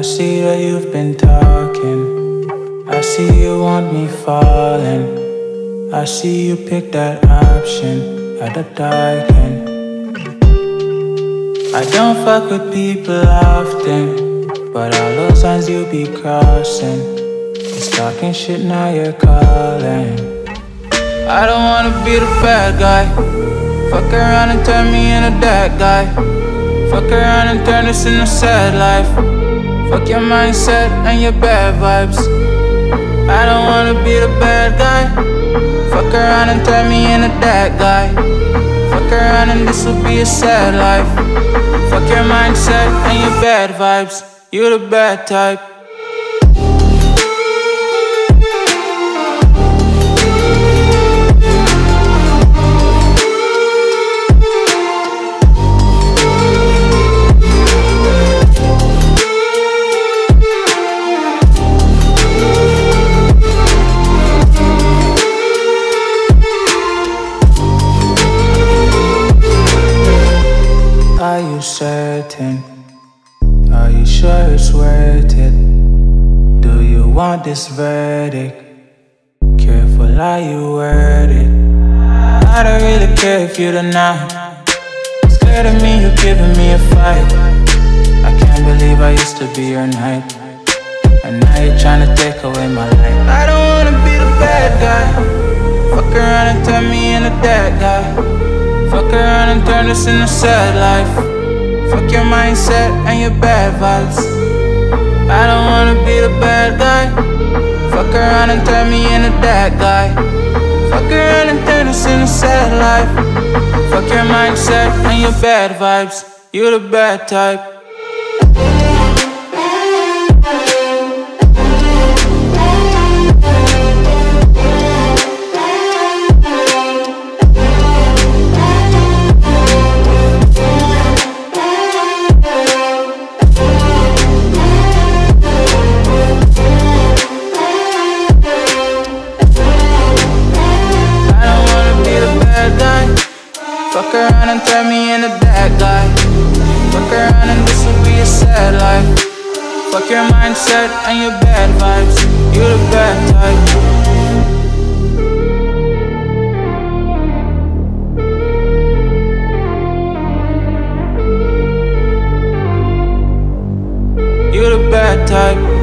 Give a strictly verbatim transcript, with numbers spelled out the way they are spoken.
see that you've been talking. I see you want me falling. I see you pick that option at the dark end. I don't fuck with people often, but all those signs you be crossing. It's talking shit, now you're calling. I don't wanna be the bad guy. Fuck around and turn me into that guy. Fuck around and turn this into sad life. Fuck your mindset and your bad vibes. I don't wanna be the bad guy. Fuck around and turn me into that guy. Fuck around and this will be a sad life. Fuck your mindset and your bad vibes. You the bad type. Are you certain? Are you sure it's worth it? Do you want this verdict? Careful how you word it. I don't really care if you deny. It's clear to me you're giving me a fight. I can't believe I used to be your knight, and now you're trying to take away my life. I don't wanna be the bad guy. Fuck around and turn me into that guy. Fuck around and turn this into sad life. Fuck your mindset and your bad vibes. I don't wanna be the bad guy. Fuck around and turn me into that guy. Fuck around and turn this into sad life. Fuck your mindset and your bad vibes. You the bad type. Fuck around and turn me into that guy. Fuck around and this will be a sad life. Fuck your mindset and your bad vibes. You the bad type. You the bad type.